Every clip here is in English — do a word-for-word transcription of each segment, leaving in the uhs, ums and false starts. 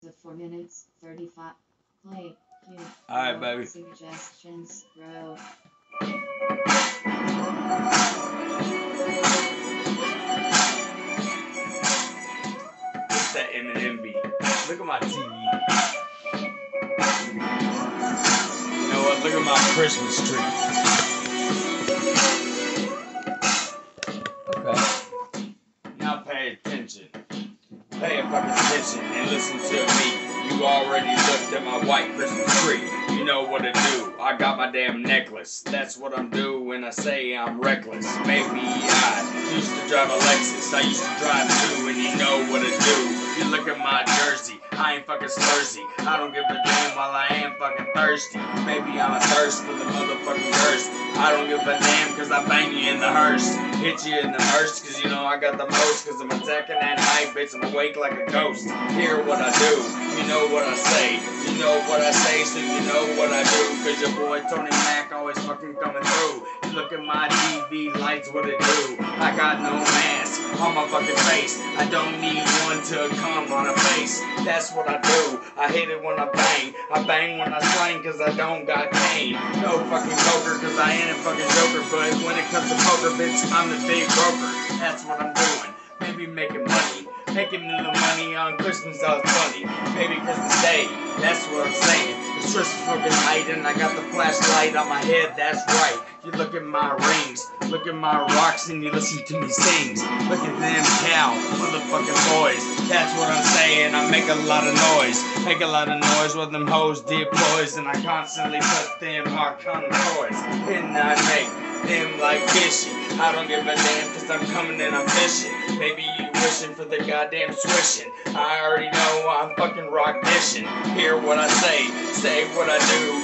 to four minutes thirty-five. Play. Cue. Alright, baby. Suggestions. Bro. What's that M and M beat? Look at my T V. You know what? Look at my Christmas tree. Okay. Now pay attention. Pay a fucking attention and listen to me. You already looked at my white Christmas tree. You know what to do. I got my damn necklace. That's what I'm doing when I say I'm reckless. Maybe I used to drive a Lexus. I used to drive too, and you know what to do. You look at my jersey. I ain't fucking slursy. I don't give a damn while I am fucking thirsty. Maybe I'm a thirst for the motherfucking thirst. I don't give a damn cause I bang you in the hearse. Hit you in the hearse cause you know I got the most. Cause I'm attacking that night, bitch. I'm awake like a ghost. Hear what I do. You know what I say. You know what I say, so you know what I do. Cause your boy Tony Mac always fucking coming through. You look at my T V lights, what it do. I got no mask on my fucking face. I don't need one to come on a face. That's what I do. I hate it when I bang. I bang when I slang cause I don't got cane. No fucking poker cause I ain't a fucking joker. But when it comes to poker, bitch, I'm the big broker. That's what I'm doing. Maybe making money. Making a little money on Christmas, I was funny. Maybe Christmas Day, that's what I'm saying. It's Christmas fucking night and I got the flashlight on my head, that's right. You look at my rings, look at my rocks and you listen to me sing. Look at them cow, motherfucking boys. That's what I'm saying, I make a lot of noise. Make a lot of noise with them hoes deploys. And I constantly put them hard on toys. And I make them like fishy. I don't give a damn cause I'm coming and I'm fishing. Maybe you wishing for the goddamn swishing. I already know I'm fucking rock dishing. Hear what I say, say what I do.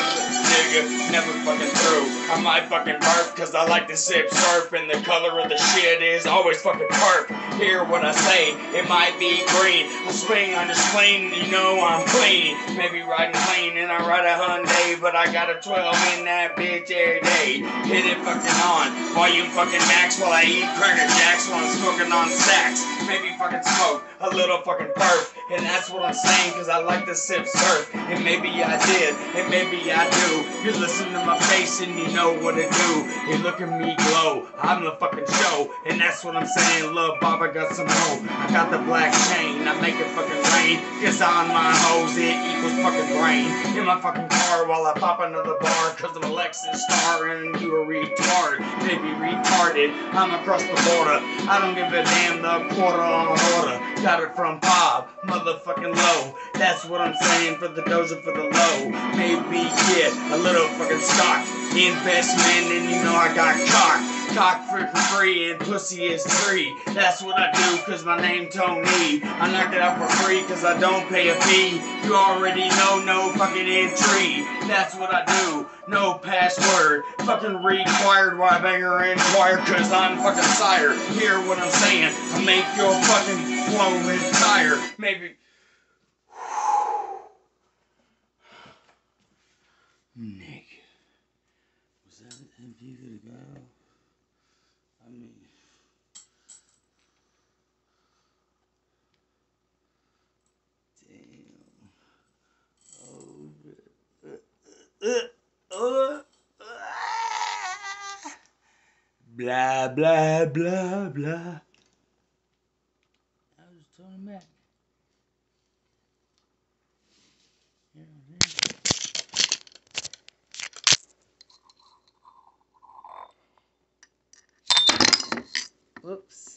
Nigga, never fucking through. I might fucking burp cause I like to sip surf. And the color of the shit is always fucking perp. Hear what I say, it might be green. I swing on the spleen and you know I'm clean. Maybe riding clean and I ride a Hyundai. But I got a twelve in that bitch every day. Hit it fucking on, volume fucking max while I eat Cracker Jacks while I'm smoking on stacks. Maybe fucking smoke a little fucking perf. And that's what I'm saying cause I like to sip surf. And maybe I did, and maybe I do. You listen to my face and you know what to do. You look at me glow, I'm the fucking show. And that's what I'm saying, lil' Bob, I got some hoe. I got the black chain, I make it fucking rain. Cause on my hoes it equals fucking brain. In my fucking car while I pop another bar. Cause I'm a Lexus star and you a retard. Maybe retarded, I'm across the border. I don't give a damn, the quarter on order. Got it from Bob, motherfucking low. That's what I'm saying for the doja for the low. Maybe get a little fucking stock. Investment and you know I got cock. Cock for free and pussy is free. That's what I do cause my name Tony. I knock it out for free cause I don't pay a fee. You already know no fucking entry. That's what I do. No password. Fucking required while I bang her in choir cause I'm fucking sire. Hear what I'm saying. I make your fucking flow retire. Maybe. Nick. Was that an M P to go? I mean. Damn. Oh. Uh, uh, uh, blah, blah, blah, blah. I was Tony Mac. Yeah, yeah. Whoops.